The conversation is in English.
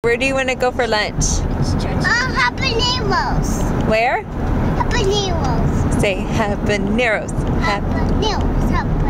Where do you want to go for lunch? Habaneros. Where? Habaneros. Say habaneros. Habaneros.